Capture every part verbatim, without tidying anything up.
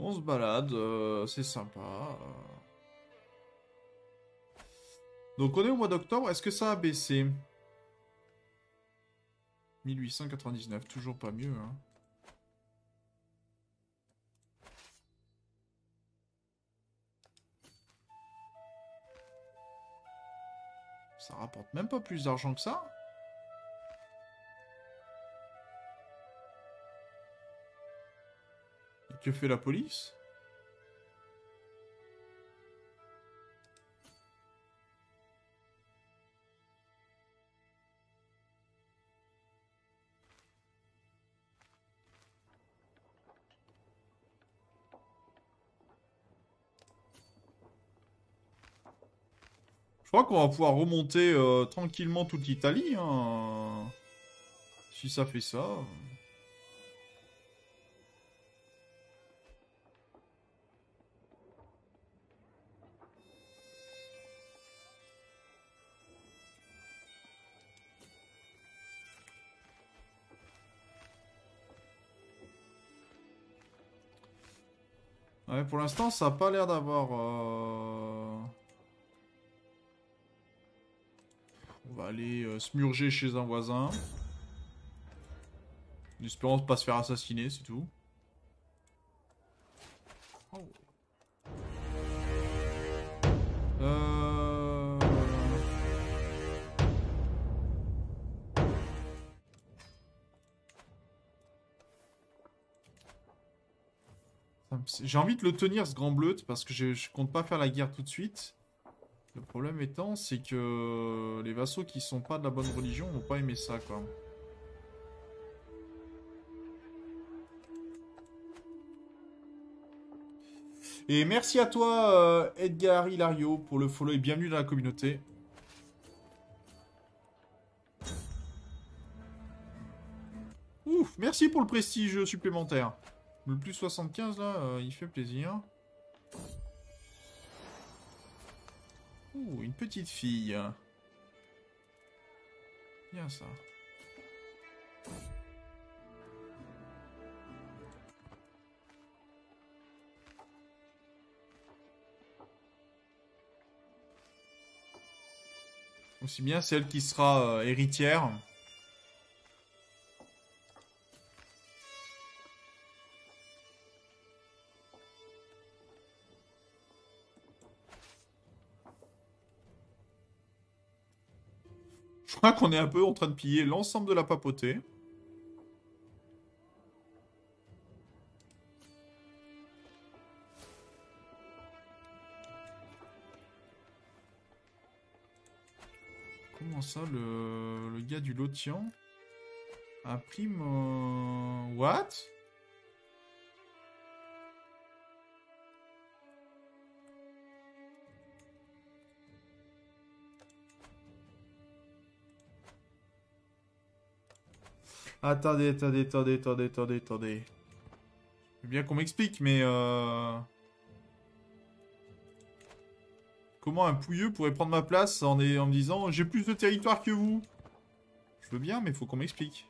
On se balade, euh, c'est sympa. euh. Donc on est au mois d'octobre, est-ce que ça a baissé? mille huit cent quatre-vingt-dix-neuf, toujours pas mieux, hein. Ça rapporte même pas plus d'argent que ça. Et que fait la police? Je crois qu'on va pouvoir remonter euh, tranquillement toute l'Italie, hein. Si ça fait ça. Ouais, pour l'instant, ça a pas l'air d'avoir... euh, On va aller euh, se murger chez un voisin. En espérant pas se faire assassiner, c'est tout. Oh. Euh... ça me- J'ai envie de le tenir, ce grand bleut, parce que je, je compte pas faire la guerre tout de suite. Le problème étant, c'est que les vassaux qui sont pas de la bonne religion vont pas aimer ça, quoi. Et merci à toi, euh, Edgar Hilario, pour le follow et bienvenue dans la communauté. Ouf, merci pour le prestige supplémentaire. Le plus soixante-quinze, là, euh, il fait plaisir. Ouh, une petite fille. Bien ça. Aussi bien celle qui sera euh, héritière. Je crois qu'on est un peu en train de piller l'ensemble de la papauté. Comment ça, le, le gars du Lothian a pris mon... What? Attendez, attendez, attendez, attendez, attendez, attendez. Je veux bien qu'on m'explique, mais... Euh... Comment un pouilleux pourrait prendre ma place en, est, en me disant j'ai plus de territoire que vous? Je veux bien, mais il faut qu'on m'explique.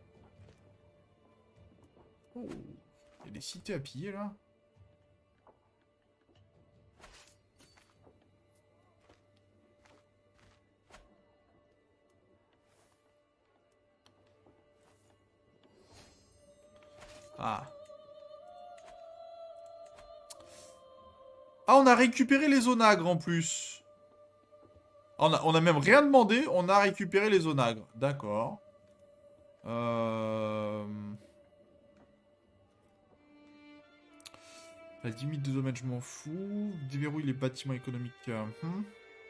Oh, il y a des cités à piller là. Ah. Ah, on a récupéré les onagres en plus. On a, on a même rien demandé, on a récupéré les onagres. D'accord. Euh... La limite de domaine, je m'en fous. Déverrouille les bâtiments économiques. euh, hmm.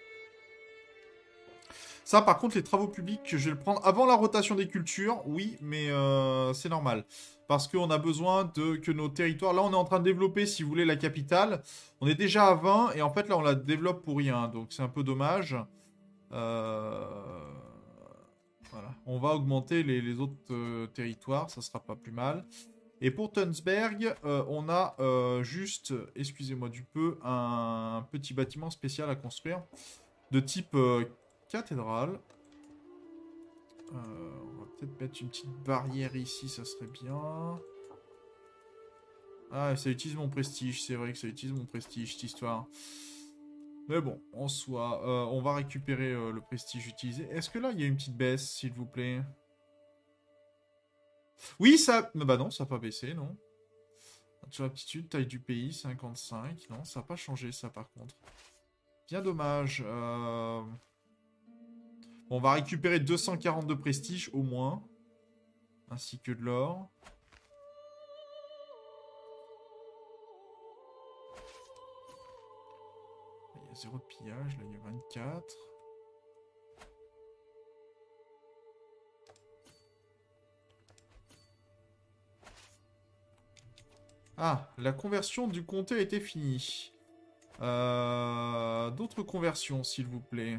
Ça, par contre, les travaux publics, je vais le prendre avant la rotation des cultures. Oui, mais euh, c'est normal. Parce qu'on a besoin de que nos territoires... Là, on est en train de développer, si vous voulez, la capitale. On est déjà à vingt, et en fait, là, on la développe pour rien. Donc, c'est un peu dommage. Euh... Voilà. On va augmenter les, les autres euh, territoires, ça sera pas plus mal. Et pour Tunsberg, euh, on a euh, juste, excusez-moi du peu, un petit bâtiment spécial à construire de type euh, cathédrale. Euh, on va peut-être mettre une petite barrière ici, ça serait bien. Ah, ça utilise mon prestige. C'est vrai que ça utilise mon prestige, cette histoire. Mais bon, en soi, euh, on va récupérer euh, le prestige utilisé. Est-ce que là, il y a une petite baisse, s'il vous plaît? Oui, ça... Bah non, ça n'a pas baissé, non. Sur l'aptitude, taille du pays, cinquante-cinq. Non, ça n'a pas changé, ça, par contre. Bien dommage. Euh... Bon, on va récupérer deux cent quarante de prestige, au moins. Ainsi que de l'or. Il y a zéro de pillage, là, il y a vingt-quatre. Ah, la conversion du comté a été finie. Euh, D'autres conversions, s'il vous plaît.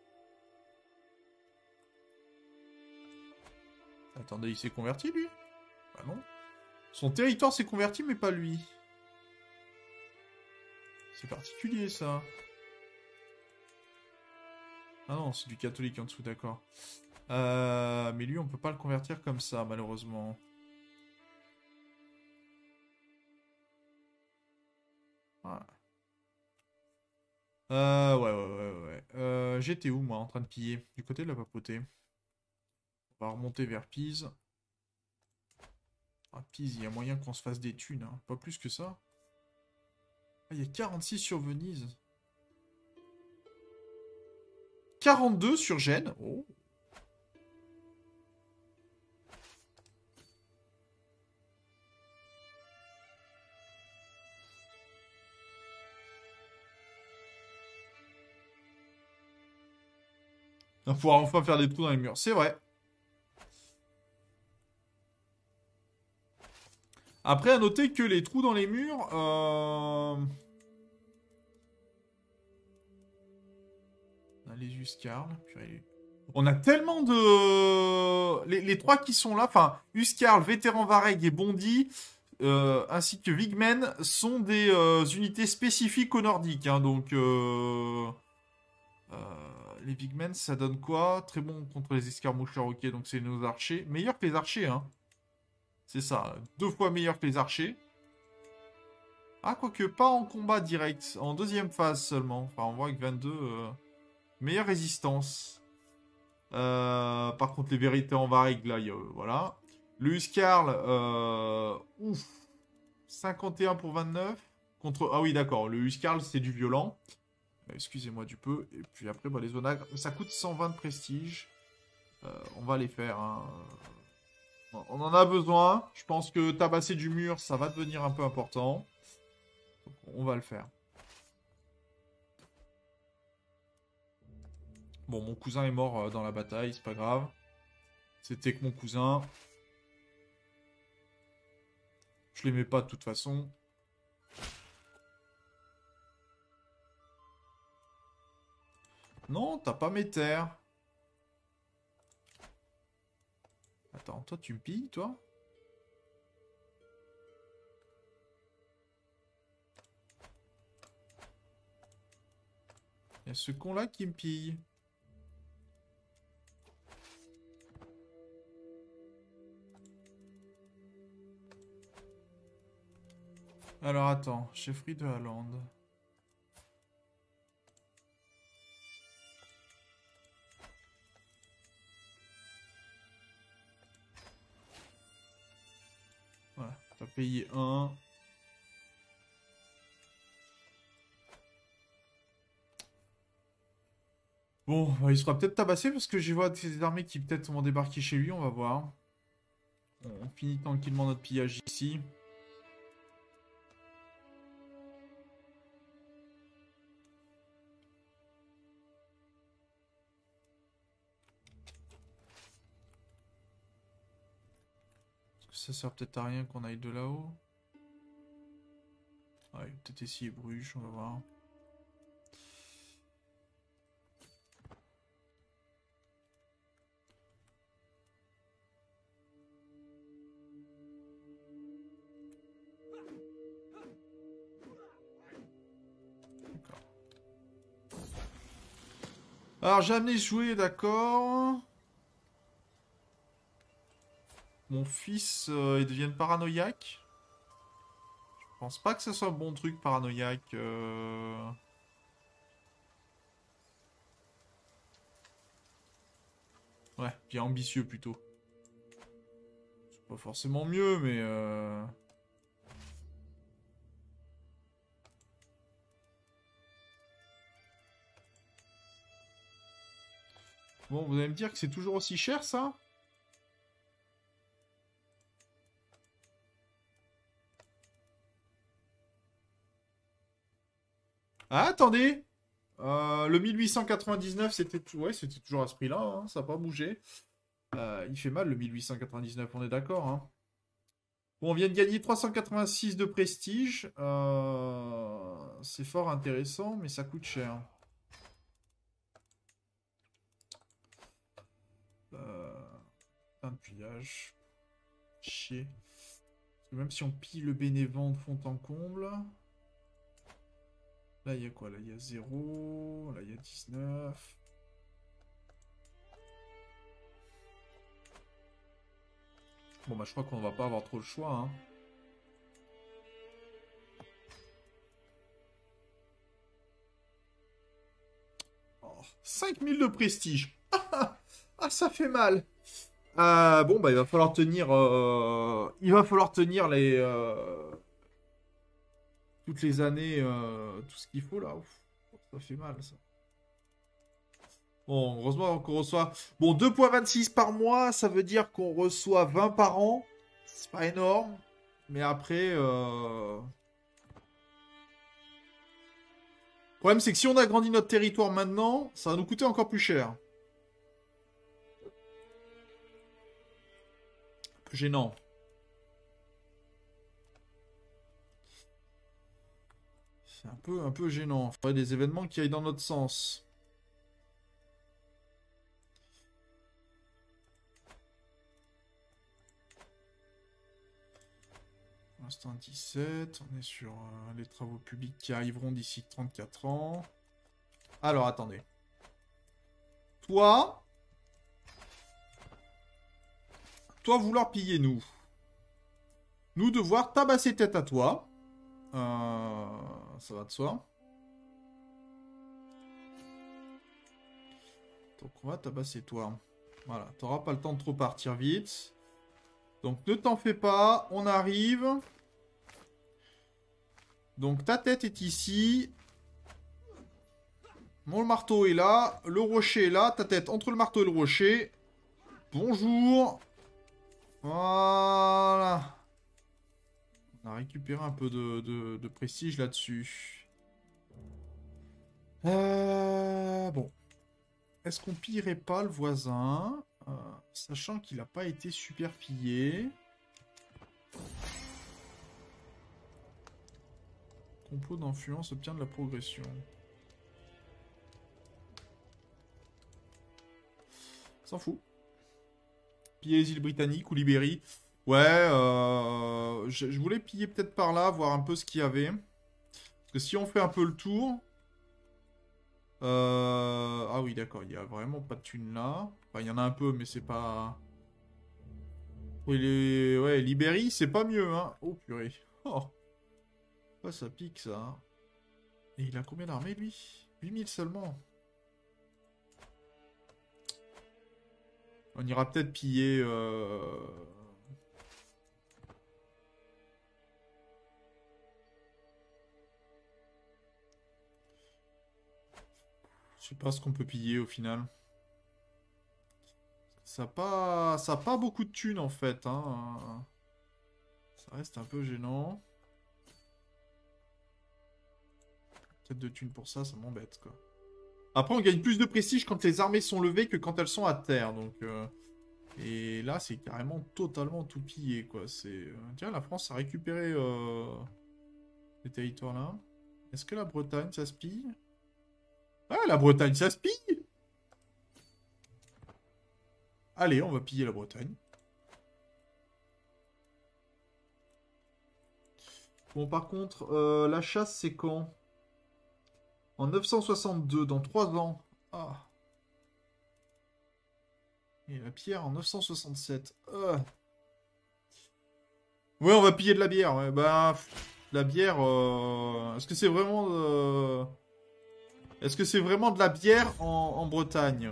Attendez, il s'est converti, lui? Bah non. Son territoire s'est converti, mais pas lui. C'est particulier, ça. Ah non, c'est du catholique en dessous, d'accord. Euh, mais lui, on peut pas le convertir comme ça, malheureusement. Voilà. Euh, ouais, ouais, ouais, ouais. Euh, j'étais où, moi, en train de piller? Du côté de la papauté. On va remonter vers Pise. Ah, Pise, il y a moyen qu'on se fasse des thunes, hein. Pas plus que ça. Ah, il y a quarante-six sur Venise. quarante-deux sur Gênes. Oh. On va pouvoir enfin faire des trous dans les murs. C'est vrai. Après, à noter que les trous dans les murs... Euh... Les Uscarl. Purée. On a tellement de... Les, les trois qui sont là, enfin, Uscarl, Vétéran Vareg et Bondy, euh, ainsi que Wigmen, sont des euh, unités spécifiques aux Nordiques. Hein, donc, euh... Euh, les Wigmen, ça donne quoi? Très bon contre les escarmoucheurs, ok, donc c'est nos archers. Meilleur que les archers, hein. C'est ça, deux fois meilleur que les archers. Ah, quoique pas en combat direct, en deuxième phase seulement. Enfin, on voit que vingt-deux... Euh... Meilleure résistance. Euh, par contre, les vérités en vareg, là, y a, euh, voilà. Le Huskarl, euh, ouf. cinquante et un pour vingt-neuf. Contre... Ah oui, d'accord. Le Huskarl, c'est du violent. Euh, Excusez-moi du peu. Et puis après, bah, les onagres. Ça coûte cent vingt de prestige. Euh, on va les faire. Hein. On en a besoin. Je pense que tabasser du mur, ça va devenir un peu important. Donc, on va le faire. Bon, mon cousin est mort euh, dans la bataille, c'est pas grave. C'était que mon cousin. Je l'aimais pas de toute façon. Non, t'as pas mes terres. Attends, toi tu me pilles, toi? Il y a ce con-là qui me pille. Alors attends, chefferie de Hollande. Voilà, t'as payé un. Bon, bah, il sera peut-être tabassé parce que je vois des armées qui peut-être vont débarquer chez lui, on va voir. On finit tranquillement notre pillage ici. Ça sert peut-être à rien qu'on aille de là-haut. Ouais, peut-être essayer Bruges, on va voir. Alors, j'ai amené jouer, d'accord. Mon fils, euh, il devient paranoïaque. pense pas que ce soit un bon truc paranoïaque. euh. Ouais, bien ambitieux plutôt. C'est pas forcément mieux, mais... euh, Bon, vous allez me dire que c'est toujours aussi cher, ça? Ah, attendez! Euh, le mille huit cent quatre-vingt-dix-neuf, c'était ouais, c'était toujours à ce prix-là, hein, ça n'a pas bougé. Euh, il fait mal, le mille huit cent quatre-vingt-dix-neuf, on est d'accord, hein. Bon, on vient de gagner trois cent quatre-vingt-six de prestige. Euh, C'est fort intéressant, mais ça coûte cher. Euh... Un pillage. Chier. Parce que même si on pille le bénévent de fond en comble... Là, il y a quoi? Là, il y a zéro. Là, il y a dix-neuf. Bon, bah, je crois qu'on va pas avoir trop le choix, hein. Oh, cinq mille de prestige. Ah, ça fait mal. Euh, bon, bah, il va falloir tenir... euh, Il va falloir tenir les... euh, toutes les années, euh, tout ce qu'il faut, là. Ouf, ça fait mal, ça. Bon, heureusement qu'on reçoit... Bon, deux virgule vingt-six par mois, ça veut dire qu'on reçoit vingt par an. C'est pas énorme. Mais après... Euh... Le problème, c'est que si on agrandit notre territoire maintenant, ça va nous coûter encore plus cher. Un peu gênant. C'est un peu, un peu gênant. Il faudrait des événements qui aillent dans notre sens. Pour l'instant, dix-sept. On est sur euh, les travaux publics qui arriveront d'ici trente-quatre ans. Alors, attendez. Toi... Toi, vouloir piller nous. Nous devoir tabasser tête à toi. Euh, ça va de soi. Donc on va tabasser toi. Voilà, t'auras pas le temps de trop partir vite. Donc ne t'en fais pas, on arrive. Donc ta tête est ici. Mon marteau est là, le rocher est là, ta tête entre le marteau et le rocher. Bonjour. Voilà. On a récupéré un peu de, de, de prestige là-dessus. Euh, bon. Est-ce qu'on pillerait pas le voisin euh, sachant qu'il n'a pas été super pillé. Complot d'influence obtient de la progression. S'en fout. Piller les îles britanniques ou l'Ibérie. Ouais, euh, je, je voulais piller peut-être par là, voir un peu ce qu'il y avait. Parce que si on fait un peu le tour... Euh... Ah oui, d'accord, il n'y a vraiment pas de thunes là. Enfin, il y en a un peu, mais c'est pas... Oui, les... ouais, l'Ibérie, c'est pas mieux, hein. Oh, purée. Oh. Ouais, ça pique, ça. Et il a combien d'armées, lui? huit mille seulement. On ira peut-être piller... Euh... Je sais pas ce qu'on peut piller, au final. Ça n'a pas... Ça a pas beaucoup de thunes, en fait, hein. Ça reste un peu gênant. Peut-être de thunes pour ça, ça m'embête, quoi. Après, on gagne plus de prestige quand les armées sont levées que quand elles sont à terre, donc... Euh... Et là, c'est carrément totalement tout pillé, quoi. C'est... euh, Tiens, la France a récupéré euh... les territoires là. Est-ce que la Bretagne, ça se pille? Ah, la Bretagne, ça se pille! Allez, on va piller la Bretagne. Bon, par contre, euh, la chasse, c'est quand? En neuf cent soixante-deux, dans trois ans. Ah. Et la pierre en neuf cent soixante-sept. Ah. Ouais, on va piller de la bière, ouais. Bah... La bière, euh, est-ce que c'est vraiment... euh, Est-ce que c'est vraiment de la bière en, en Bretagne?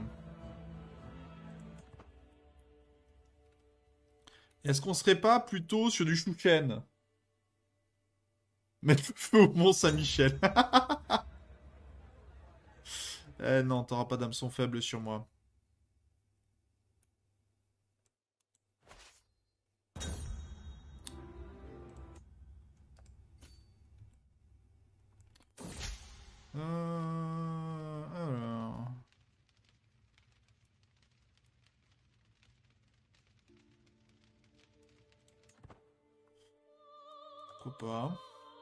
Est-ce qu'on serait pas plutôt sur du chouchen? Mettre le feu au Mont-Saint-Michel. Eh non, t'auras pas d'hameçon faible sur moi. Euh, alors... Pourquoi pas?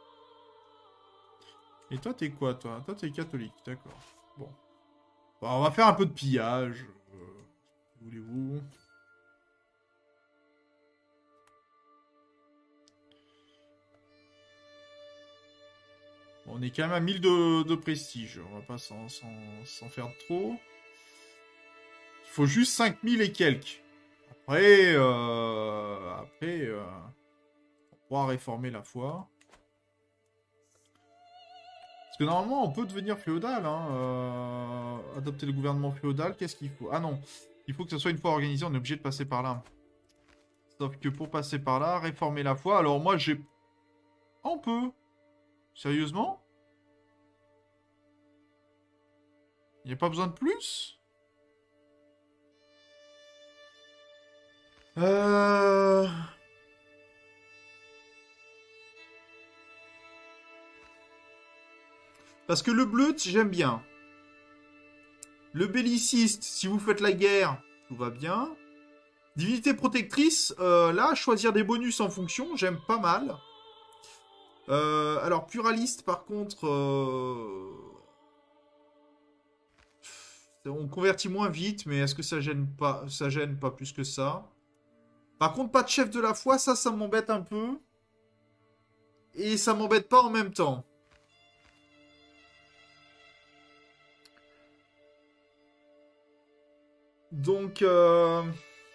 Et toi, t'es quoi, toi? Toi, t'es catholique, d'accord. Bon. Bon, on va faire un peu de pillage. Euh, voulez-vous? Bon, on est quand même à mille de, de prestige. On va pas s'en s'en- s'en faire trop. Il faut juste cinq mille et quelques. Après, euh, après euh, on pourra réformer la foi. Parce que normalement, on peut devenir féodal. Hein, euh, adopter le gouvernement féodal, qu'est-ce qu'il faut? Ah non, il faut que ce soit une fois organisé, on est obligé de passer par là. Sauf que pour passer par là, réformer la foi, alors moi j'ai... On peut. Sérieusement? Il n'y a pas besoin de plus? Euh... Parce que le bleut, j'aime bien. Le belliciste, si vous faites la guerre, tout va bien. Divinité protectrice, euh, là, choisir des bonus en fonction, j'aime pas mal. Euh, alors, pluraliste, par contre, euh, on convertit moins vite, mais est-ce que ça gêne pas, ça gêne pas plus que ça? Par contre, pas de chef de la foi, ça, ça m'embête un peu. Et ça m'embête pas en même temps. Donc, euh,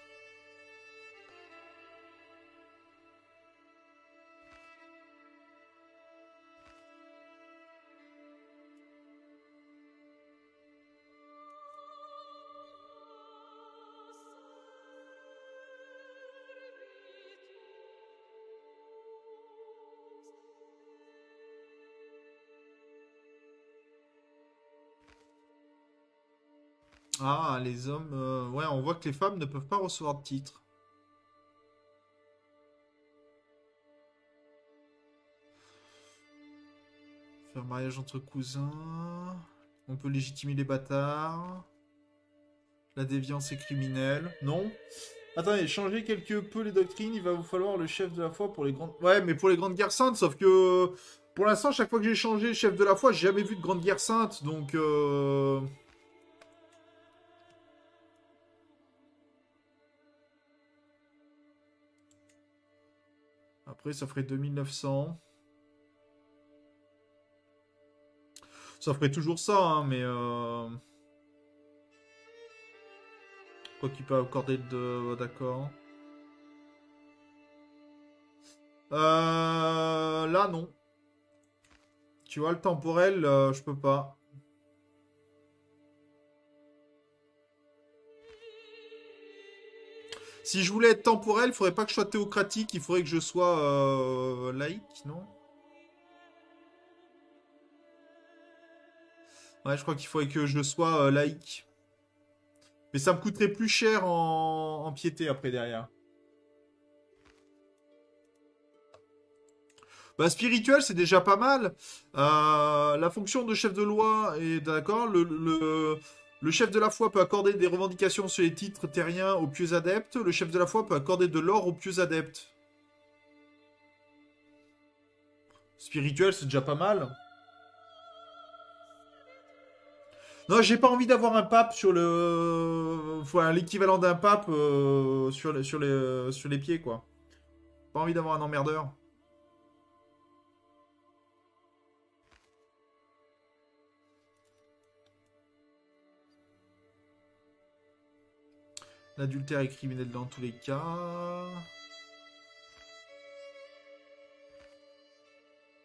ah, les hommes, euh, ouais, on voit que les femmes ne peuvent pas recevoir de titre. Faire mariage entre cousins. On peut légitimer les bâtards. La déviance est criminelle. Non? Attendez, changez quelque peu les doctrines. Il va vous falloir le chef de la foi pour les grandes... Ouais, mais pour les grandes guerres saintes, sauf que... Pour l'instant, chaque fois que j'ai changé chef de la foi, j'ai jamais vu de grande guerre sainte, donc... Euh... Après, ça ferait deux mille neuf cents. Ça ferait toujours ça, hein, mais... Euh... Quoi qu'il peut accorder de... D'accord. Euh... Là, non. Tu vois, le temporel, euh, je peux pas. Si je voulais être temporel, il faudrait pas que je sois théocratique, il faudrait que je sois euh, laïque, non? Ouais, je crois qu'il faudrait que je sois euh, laïque. Mais ça me coûterait plus cher en, en piété après derrière. Bah, spirituel, c'est déjà pas mal. Euh, la fonction de chef de loi est d'accord. Le, le, le chef de la foi peut accorder des revendications sur les titres terriens aux pieux adeptes. Le chef de la foi peut accorder de l'or aux pieux adeptes. Spirituel, c'est déjà pas mal. Non, j'ai pas envie d'avoir un pape sur le. Enfin, l'équivalent d'un pape euh, sur, les, sur, les, sur les pieds, quoi. Pas envie d'avoir un emmerdeur. L'adultère est criminel dans tous les cas.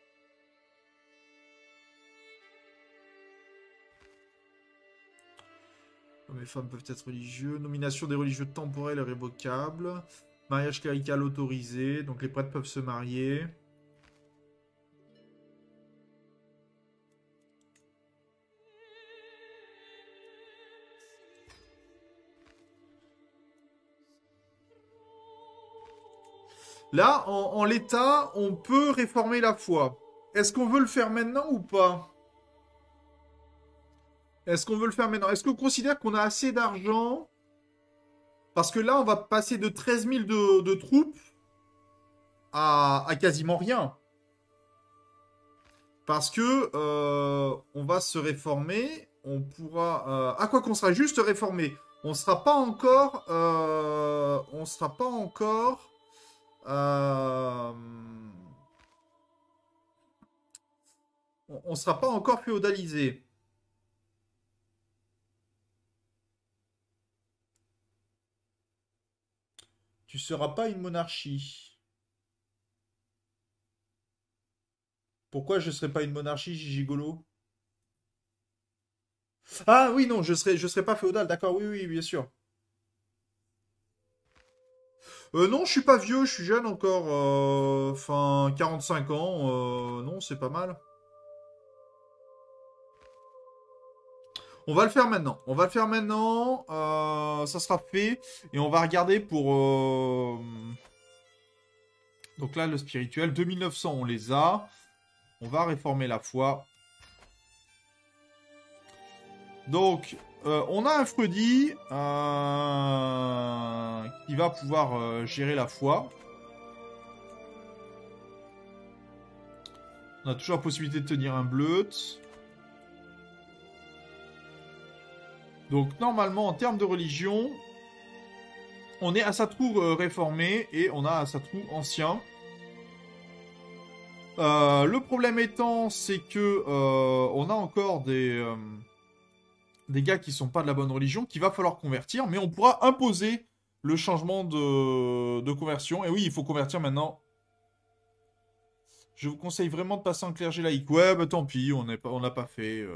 Hommes et femmes peuvent être religieux. Nomination des religieux temporels et révocables. Mariage clérical autorisé. Donc les prêtres peuvent se marier. Là, en, en l'état, on peut réformer la foi. Est-ce qu'on veut le faire maintenant ou pas? Est-ce qu'on veut le faire maintenant? Est-ce qu'on considère qu'on a assez d'argent? Parce que là, on va passer de treize mille de, de troupes à, à quasiment rien. Parce que euh, on va se réformer, on pourra... Euh, à quoi qu'on sera juste réformé. On sera pas encore... Euh, on sera pas encore... Euh, on, on sera pas encore féodalisé. Tu seras pas une monarchie. Pourquoi je serais pas une monarchie, Gigolo? Ah oui, non, je serais, je serais pas féodal, d'accord, oui, oui, bien sûr. Euh, non, je suis pas vieux, je suis jeune encore. euh, Enfin, quarante-cinq ans, euh, non, c'est pas mal. On va le faire maintenant. On va le faire maintenant. euh, ça sera fait. Et on va regarder pour... euh, Donc là, le spirituel. deux mille neuf cents, on les a. On va réformer la foi. Donc, euh, on a un Freudi euh, qui va pouvoir euh, gérer la foi. On a toujours la possibilité de tenir un bleut. Donc, normalement, en termes de religion, on est à Satrou euh, réformé et on a à Satrou ancien. Euh, le problème étant, c'est que euh, on a encore des, euh, des gars qui sont pas de la bonne religion, qu'il va falloir convertir, mais on pourra imposer le changement de, de conversion. Et oui, il faut convertir maintenant. Je vous conseille vraiment de passer en clergé laïque. Ouais, bah tant pis, on n'a pas, on n'a pas fait. euh,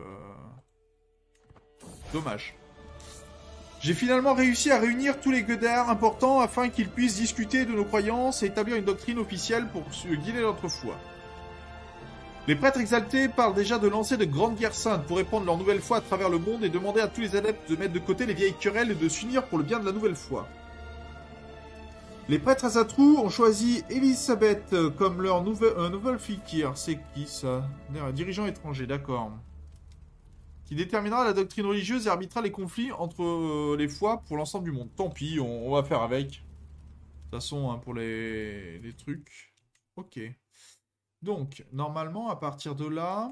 Dommage. J'ai finalement réussi à réunir tous les gueudards importants afin qu'ils puissent discuter de nos croyances et établir une doctrine officielle pour guider notre foi. Les prêtres exaltés parlent déjà de lancer de grandes guerres saintes pour répandre leur nouvelle foi à travers le monde et demander à tous les adeptes de mettre de côté les vieilles querelles et de s'unir pour le bien de la nouvelle foi. Les prêtres à Zatrou ont choisi Elisabeth comme leur nouvelle, euh, nouvelle fikir. C'est qui ça? Un dirigeant étranger, d'accord. Qui déterminera la doctrine religieuse et arbitrera les conflits entre euh, les foi pour l'ensemble du monde. Tant pis, on, on va faire avec. De toute façon, hein, pour les, les trucs. Ok. Donc, normalement, à partir de là...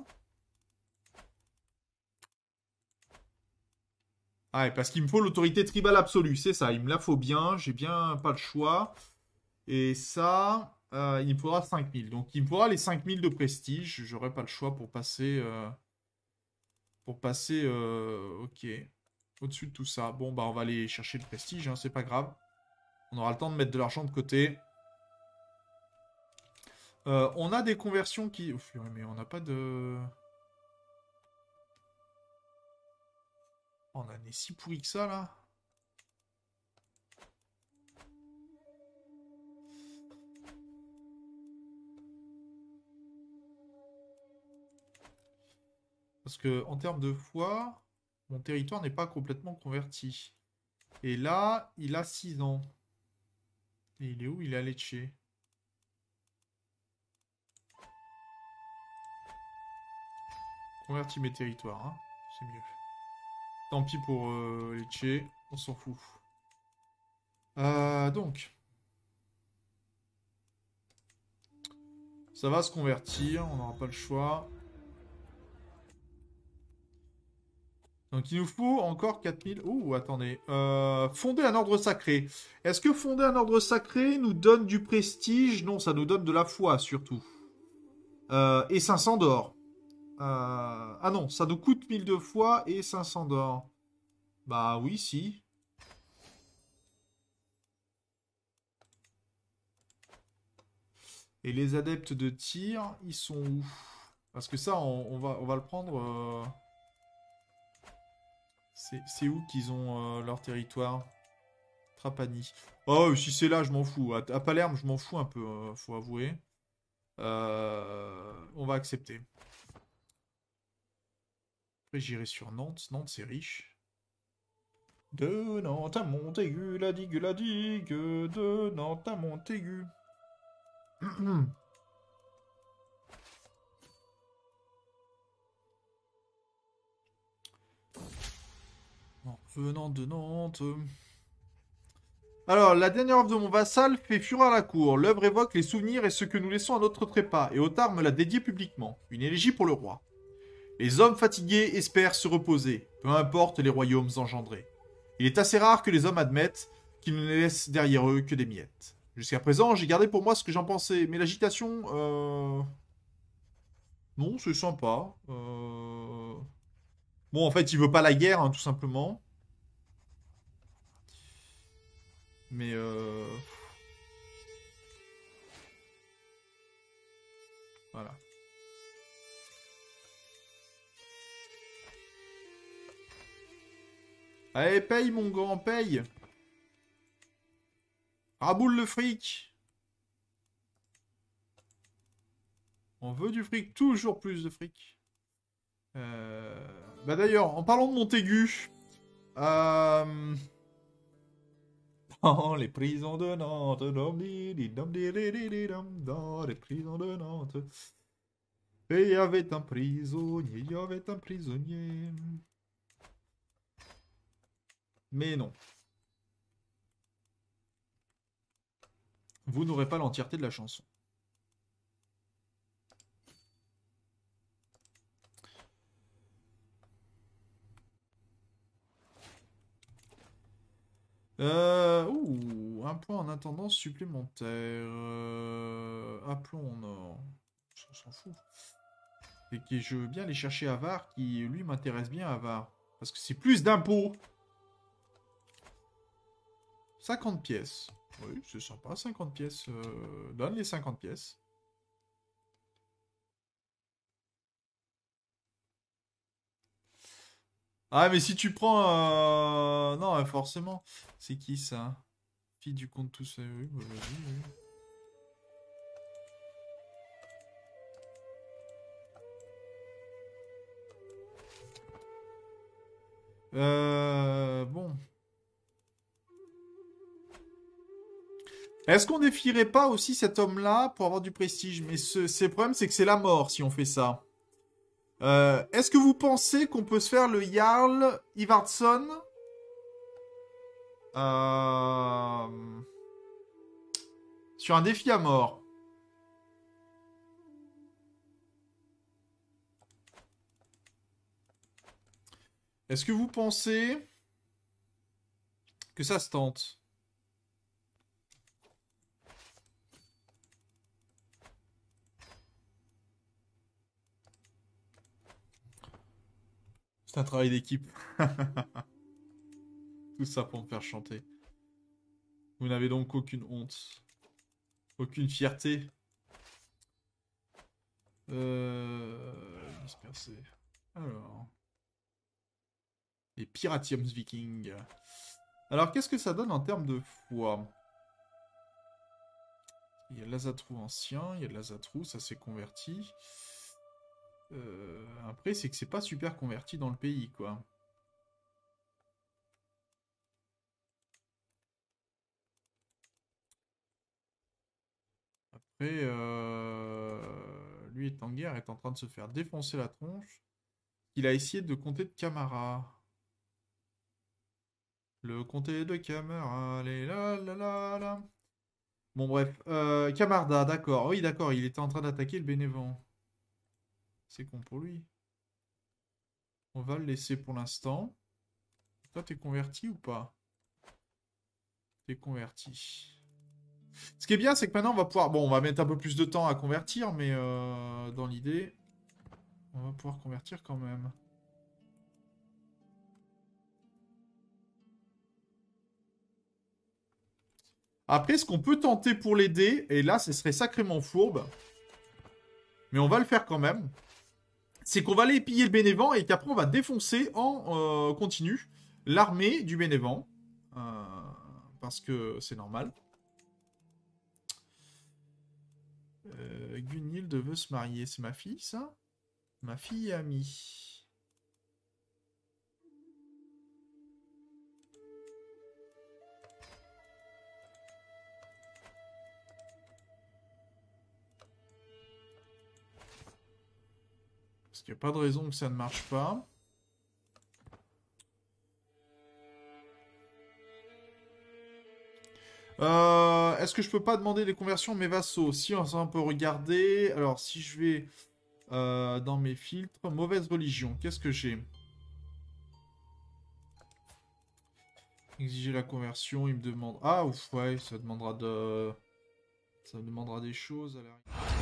Ah ouais, parce qu'il me faut l'autorité tribale absolue, c'est ça. Il me la faut bien, j'ai bien pas le choix. Et ça, euh, il me faudra cinq mille. Donc, il me faudra les cinq mille de prestige. J'aurai pas le choix pour passer... euh, pour passer... euh, ok. Au-dessus de tout ça. Bon, bah, on va aller chercher le prestige, hein, c'est pas grave. On aura le temps de mettre de l'argent de côté. Euh, on a des conversions qui... Ouf, mais on n'a pas de... Oh, on a des si pourris que ça, là. Parce que, en termes de foi, mon territoire n'est pas complètement converti. Et là, il a six ans. Et il est où? Il est à Lecce. Convertis mes territoires, hein. C'est mieux. Tant pis pour euh, Lecce, on s'en fout. Euh, donc. Ça va se convertir, on n'aura pas le choix. Donc il nous faut encore quatre mille... Ouh, attendez. Euh, fonder un ordre sacré. Est-ce que fonder un ordre sacré nous donne du prestige? Non, ça nous donne de la foi, surtout. Euh, et cinq cents d'or. Euh, Ah non, ça nous coûte mille de foi et cinq cents d'or. Bah oui, si. Et les adeptes de tir, ils sont où? Parce que ça, on, on va, on va le prendre... euh, C'est où qu'ils ont euh, leur territoire? Trapani. Oh, si c'est là, je m'en fous. À, à Palerme, je m'en fous un peu, euh, faut avouer. Euh, on va accepter. Après, j'irai sur Nantes. Nantes, c'est riche. De Nantes à Montaigu, la digue, la digue. De Nantes à Montaigu. En venant de Nantes. Alors, la dernière œuvre de mon vassal fait fureur à la cour. L'œuvre évoque les souvenirs et ce que nous laissons à notre trépas, et Otard me l'a dédié publiquement. Une élégie pour le roi. Les hommes fatigués espèrent se reposer, peu importe les royaumes engendrés. Il est assez rare que les hommes admettent qu'ils ne laissent derrière eux que des miettes. Jusqu'à présent, j'ai gardé pour moi ce que j'en pensais, mais l'agitation... Euh... Non, c'est sympa. Euh... Bon, en fait, il veut pas la guerre, hein, tout simplement. Mais... Euh... Voilà. Allez, paye, mon grand, paye. Raboule le fric. On veut du fric, toujours plus de fric. Euh... Bah d'ailleurs, en parlant de Montaigu... Euh... Dans les prisons de Nantes, dans les prisons de Nantes... Et il y avait un prisonnier, il y avait un prisonnier... Mais non. Vous n'aurez pas l'entièreté de la chanson. Euh, ouh, un point en intendance supplémentaire. Euh, appelons en or. On s'en fout. Et que je veux bien aller chercher Avar, qui lui m'intéresse bien Avar. Parce que c'est plus d'impôts. cinquante pièces. Oui, c'est sympa, cinquante pièces. Euh, donne les cinquante pièces. Ah, mais si tu prends... euh, Non, forcément. C'est qui, ça? Fille du comte tout seul. Oui, bah, vas-y, oui. Euh... Bon. Est-ce qu'on défierait pas aussi cet homme-là pour avoir du prestige? Mais ce, ce problème, c'est que c'est la mort si on fait ça. Euh, Est-ce que vous pensez qu'on peut se faire le Jarl Ivardsson euh, sur un défi à mort? Est-ce que vous pensez que ça se tente? C'est un travail d'équipe. Tout ça pour me faire chanter. Vous n'avez donc aucune honte. Aucune fierté. Euh... Dispersé. Alors... Les Piratiums Vikings. Alors, qu'est-ce que ça donne en termes de foi? Il y a l'Azatrou ancien, il y a de l'Azatrou, ça s'est converti. Euh, après, c'est que c'est pas super converti dans le pays, quoi. Après, euh... lui est en guerre, est en train de se faire défoncer la tronche. Il a essayé de compter de Camara. Le comté de Camara, les la la la la. Bon, bref. Euh, Camarda, d'accord. Oui, d'accord, il était en train d'attaquer le Bénévent. C'est con pour lui. On va le laisser pour l'instant. Toi, t'es converti ou pas? T'es converti. Ce qui est bien, c'est que maintenant, on va pouvoir... Bon, on va mettre un peu plus de temps à convertir, mais euh, dans l'idée, on va pouvoir convertir quand même. Après, ce qu'on peut tenter pour l'aider, et là, ce serait sacrément fourbe, mais on va le faire quand même, c'est qu'on va aller piller le Bénévent et qu'après, on va défoncer en euh, continu. l'armée du Bénévent. Euh, parce que c'est normal. Euh, Gunhild veut se marier. C'est ma fille, ça? Ma fille et amie. Parce qu'il n'y a pas de raison que ça ne marche pas. Euh, Est-ce que je peux pas demander des conversions à mes vassaux? Si, on peut regarder. Alors, si je vais euh, dans mes filtres, mauvaise religion, qu'est-ce que j'ai? Exiger la conversion, il me demande... Ah, ouf, ouais, ça demandera de... Ça me demandera des choses à l'arrivée.